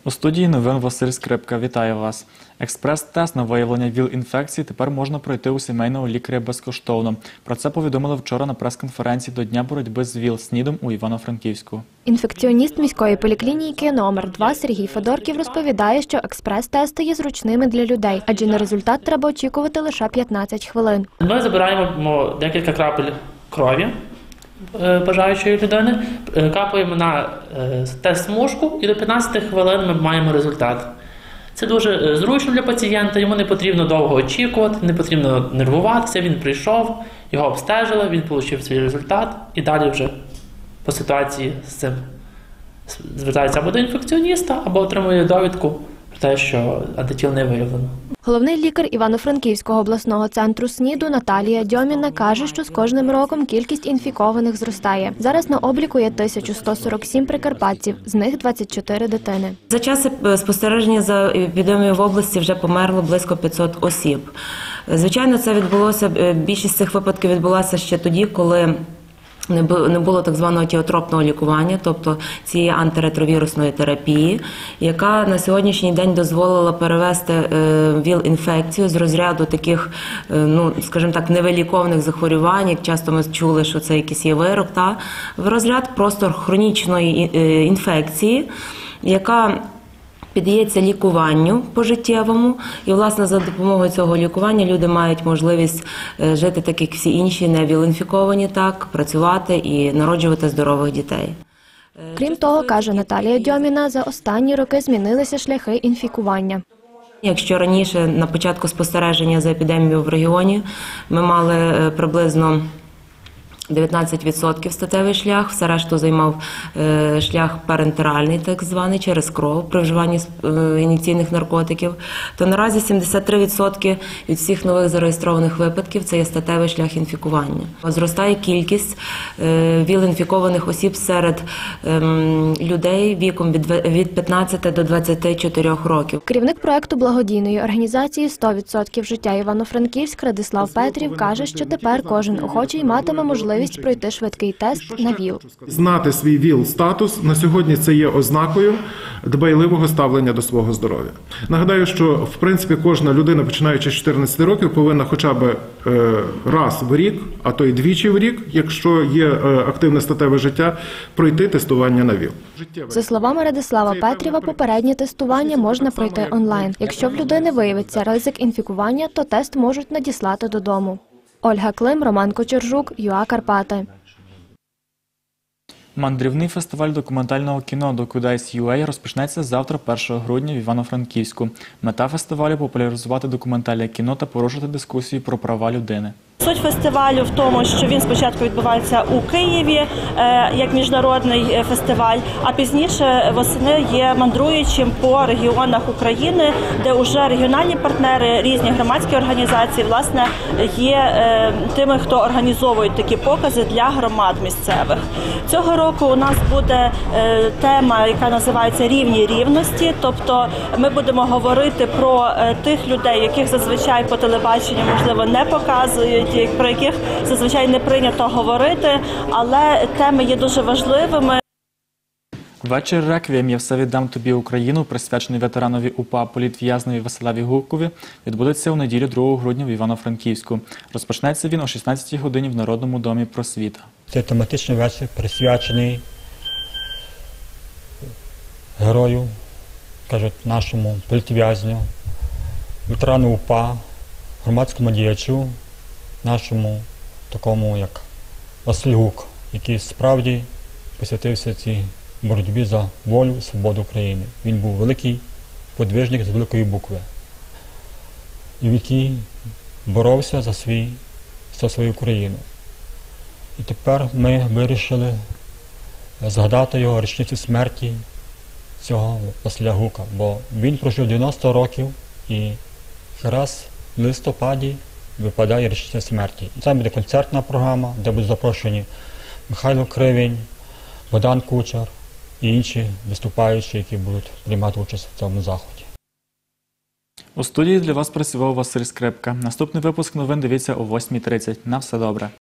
У студії новин Василь Скрипка. Вітаю вас. Експрес-тест на виявлення ВІЛ-інфекції тепер можна пройти у сімейного лікаря безкоштовно. Про це повідомили вчора на прес-конференції до Дня боротьби з ВІЛ-СНІДом у Івано-Франківську. Інфекціоніст міської поліклініки номер 2 Сергій Федорків розповідає, що експрес-тести є зручними для людей, адже на результат треба очікувати лише 15 хвилин. Ми забираємо декілька крапель крові бажаючої людини, капаємо на тест-смужку і до 15 хвилин ми маємо результат. Це дуже зручно для пацієнта, йому не потрібно довго очікувати, не потрібно нервуватися, він прийшов, його обстежили, він отримав свій результат і далі вже по ситуації з цим звертається або до інфекціоніста, або отримує довідку про те, що антитіл не виявлено. Головний лікар Івано-Франківського обласного центру СНІДу Наталія Дьоміна каже, що з кожним роком кількість інфікованих зростає. Зараз на обліку є 1147 прикарпатців, з них 24 дитини. За час спостереження за епідемією в області вже померло близько 500 осіб. Звичайно, це відбулося, більшість цих випадків відбулася ще тоді, коли не було так званого тіотропного лікування, тобто цієї антиретровірусної терапії, яка на сьогоднішній день дозволила перевести ВІЛ-інфекцію з розряду таких, скажімо так, невиліковних захворювань, як часто ми чули, що це якийсь є вирок, в розряд просто хронічної інфекції, яка піддається лікуванню пожиттєвому, і, власне, за допомогою цього лікування люди мають можливість жити так, як всі інші, не ВІЛ-інфіковані, працювати і народжувати здорових дітей. Крім того, каже Наталія Дьоміна, за останні роки змінилися шляхи інфікування. Якщо раніше, на початку спостереження за епідемією в регіоні, ми мали приблизно 19% статевий шлях, все решту займав шлях парентеральний, так званий, через кров при вживанні ін'єкційних наркотиків, то наразі 73% від всіх нових зареєстрованих випадків – це є статевий шлях інфікування. Зростає кількість ВІЛ-інфікованих осіб серед людей віком від 15 до 24 років. Керівник проекту благодійної організації «100% життя Івано-Франківськ» Радислав Петрів каже, що тепер кожен охочий матиме можливість пройти швидкий тест на ВІЛ. Знати свій ВІЛ-статус на сьогодні це є ознакою дбайливого ставлення до свого здоров'я. Нагадаю, що в принципі кожна людина, починаючи з 14 років, повинна хоча б раз в рік, а то й двічі в рік, якщо є активне статеве життя, пройти тестування на ВІЛ. За словами Радислава Петрєва, попереднє тестування можна пройти онлайн. Якщо в людини виявиться ризик інфікування, то тест можуть надіслати додому. Ольга Клим, Роман Кочержук, ЮА Карпати. Мандрівний фестиваль документального кіно «Докудайс.UA» розпочнеться завтра, 1 грудня, в Івано-Франківську. Мета фестивалю – популяризувати документальне кіно та порушити дискусію про права людини. Суть фестивалю в тому, що він спочатку відбувається у Києві як міжнародний фестиваль, а пізніше восени є мандруючим по регіонах України, де вже регіональні партнери, різні громадські організації, власне, є тими, хто організовують такі покази для громад місцевих. Цього року у нас буде тема, яка називається «Рівні рівності», тобто ми будемо говорити про тих людей, яких зазвичай по телебаченню, можливо, не показують, про яких зазвичай не прийнято говорити, але теми є дуже важливими. Вечір реквієм «Я все віддам тобі, Україну», присвячений ветеранові УПА політв'язневі Василеві Гукові, відбудеться у неділю 2 грудня в Івано-Франківську. Розпочнеться він о 16-й годині в Народному домі просвіта. Це тематичний вечір, присвячений герою, кажуть, нашому політв'язню, ветерану УПА, громадському діячу, нашому такому, як Василь Гук, який справді посвятився цій боротьбі за волю і свободу України. Він був великий подвижник з великої букви, який боровся за свою країну. І тепер ми вирішили згадати його річницю смерті цього Василя Гука, бо він прожив 90 років і якраз в листопаді випадає річниця смерті. Це буде концертна програма, де будуть запрошені Михайло Кривень, Богдан Кучер і інші виступаючі, які будуть приймати участь в цьому заході. У студії для вас працював Василь Скрипка. Наступний випуск новин дивіться о 8:30. На все добре.